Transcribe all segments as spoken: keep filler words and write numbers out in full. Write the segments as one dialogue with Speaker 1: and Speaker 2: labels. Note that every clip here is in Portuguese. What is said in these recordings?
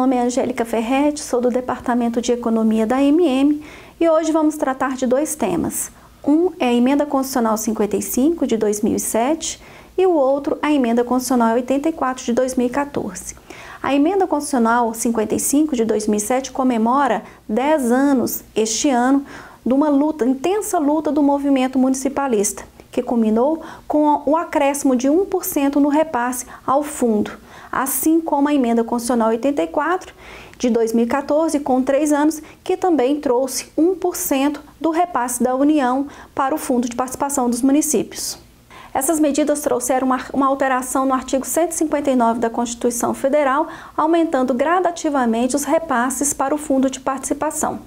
Speaker 1: nome é Angélica Ferretti, sou do Departamento de Economia da A M M e hoje vamos tratar de dois temas. Um é a Emenda Constitucional cinquenta e cinco de dois mil e sete e o outro a Emenda Constitucional oitenta e quatro de dois mil e quatorze. A Emenda Constitucional cinquenta e cinco de dois mil e sete comemora dez anos este ano de uma luta, intensa luta do movimento municipalista, que culminou com o acréscimo de um por cento no repasse ao fundo, assim como a Emenda Constitucional oitenta e quatro de dois mil e quatorze, com três anos, que também trouxe um por cento do repasse da União para o Fundo de Participação dos Municípios. Essas medidas trouxeram uma, uma alteração no artigo cento e cinquenta e nove da Constituição Federal, aumentando gradativamente os repasses para o Fundo de Participação.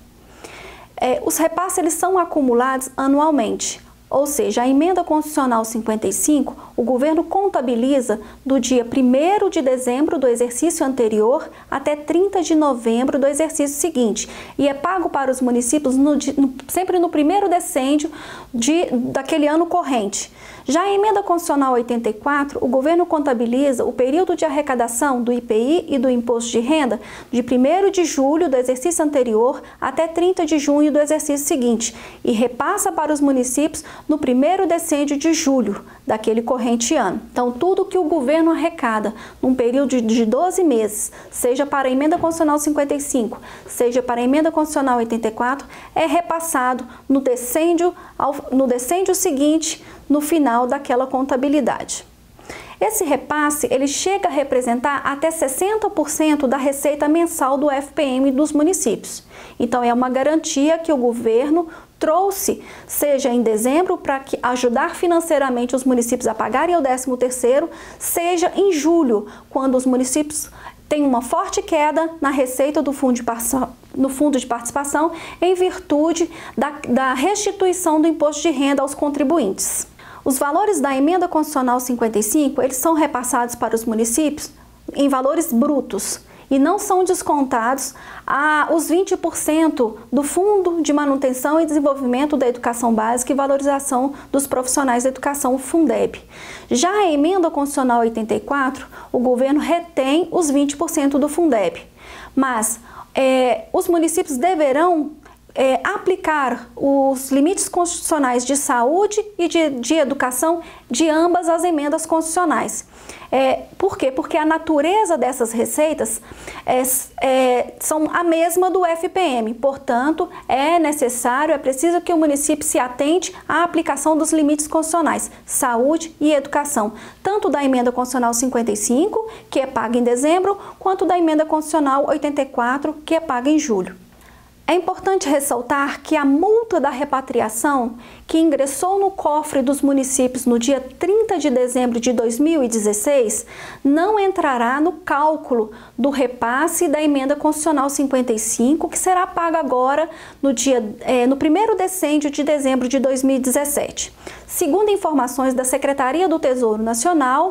Speaker 1: É, os repasses eles são acumulados anualmente. Ou seja, a Emenda Constitucional cinquenta e cinco, o governo contabiliza do dia primeiro de dezembro do exercício anterior até trinta de novembro do exercício seguinte e é pago para os municípios no, no, sempre no primeiro decêndio de, daquele ano corrente. Já a Emenda Constitucional oitenta e quatro, o governo contabiliza o período de arrecadação do I P I e do Imposto de Renda de primeiro de julho do exercício anterior até trinta de junho do exercício seguinte e repassa para os municípios no primeiro decêndio de julho daquele corrente ano. Então, tudo que o governo arrecada num período de doze meses, seja para a Emenda Constitucional cinquenta e cinco, seja para a Emenda Constitucional oitenta e quatro, é repassado no decêndio, no decêndio seguinte, no final daquela contabilidade. Esse repasse ele chega a representar até sessenta por cento da receita mensal do F P M dos municípios. Então, é uma garantia que o governo trouxe, seja em dezembro, para ajudar financeiramente os municípios a pagarem o décimo terceiro, seja em julho, quando os municípios têm uma forte queda na receita do fundo de participação, no fundo de participação em virtude da, da restituição do imposto de renda aos contribuintes. Os valores da Emenda Constitucional cinquenta e cinco, eles são repassados para os municípios em valores brutos e não são descontados a, os vinte por cento do Fundo de Manutenção e Desenvolvimento da Educação Básica e Valorização dos Profissionais da Educação, o Fundeb. Já a Emenda Constitucional oitenta e quatro, o governo retém os vinte por cento do Fundeb, mas é, os municípios deverão É, aplicar os limites constitucionais de saúde e de, de educação de ambas as emendas constitucionais. É, por quê? Porque a natureza dessas receitas é, é, são a mesma do F P M, portanto, é necessário, é preciso que o município se atente à aplicação dos limites constitucionais, saúde e educação, tanto da Emenda Constitucional cinquenta e cinco, que é paga em dezembro, quanto da Emenda Constitucional oitenta e quatro, que é paga em julho. É importante ressaltar que a multa da repatriação, que ingressou no cofre dos municípios no dia trinta de dezembro de dois mil e dezesseis, não entrará no cálculo do repasse da Emenda Constitucional cinquenta e cinco, que será paga agora no, dia, é, no primeiro decêndio de dezembro de dois mil e dezessete. Segundo informações da Secretaria do Tesouro Nacional,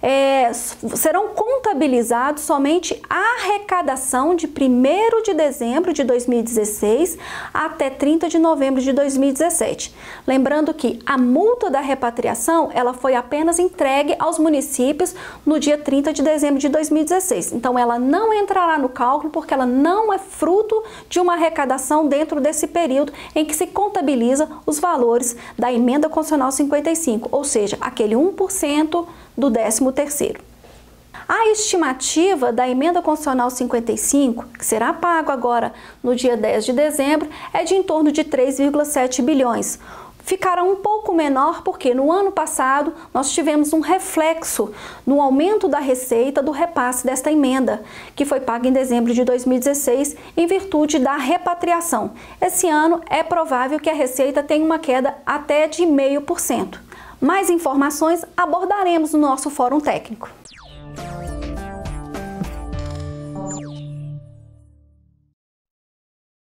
Speaker 1: É, serão contabilizados somente a arrecadação de primeiro de dezembro de dois mil e dezesseis até trinta de novembro de dois mil e dezessete. Lembrando que a multa da repatriação ela foi apenas entregue aos municípios no dia trinta de dezembro de dois mil e dezesseis. Então, ela não entrará no cálculo porque ela não é fruto de uma arrecadação dentro desse período em que se contabiliza os valores da Emenda Constitucional cinquenta e cinco, ou seja, aquele um por cento do décimo terceiro. A estimativa da Emenda Constitucional cinquenta e cinco, que será pago agora no dia dez de dezembro, é de em torno de três vírgula sete bilhões. Ficará um pouco menor porque no ano passado nós tivemos um reflexo no aumento da receita do repasse desta emenda, que foi paga em dezembro de dois mil e dezesseis em virtude da repatriação. Esse ano é provável que a receita tenha uma queda até de zero vírgula cinco por cento. Mais informações abordaremos no nosso fórum técnico.